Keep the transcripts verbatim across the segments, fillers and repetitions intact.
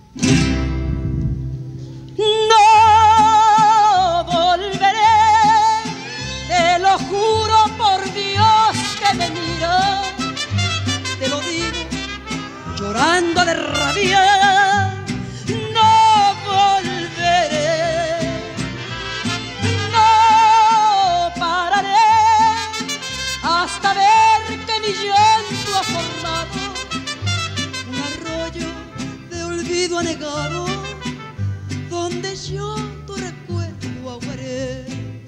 No volveré, te lo juro por Dios que me mira, te lo digo llorando de rabia. No volveré, no pararé hasta ver que mi llanto ha formado un arroyo de olvido anegado, donde yo tu recuerdo aguaré.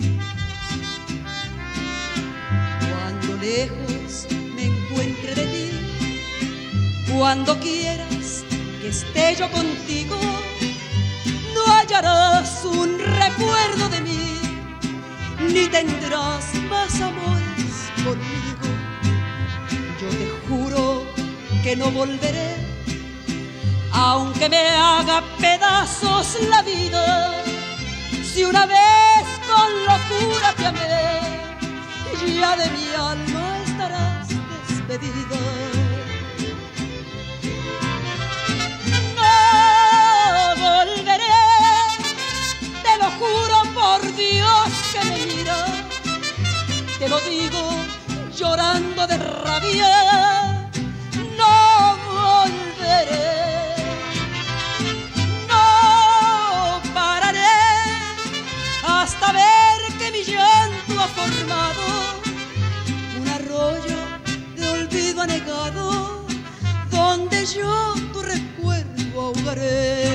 Cuando lejos me encuentre de ti, cuando quieras que esté yo contigo, no hallarás un recuerdo de mí, ni tendrás más amores conmigo. Yo te juro que no volveré, aunque me haga pedazos la vida. Si una vez con locura te amé, ya de mi alma estarás despedida. No volveré, te lo juro por Dios que me mira, te lo digo llorando de rabia. No volveré, no pararé hasta ver que mi llanto ha formado un arroyo de olvido anegado, donde yo tu recuerdo ahogaré.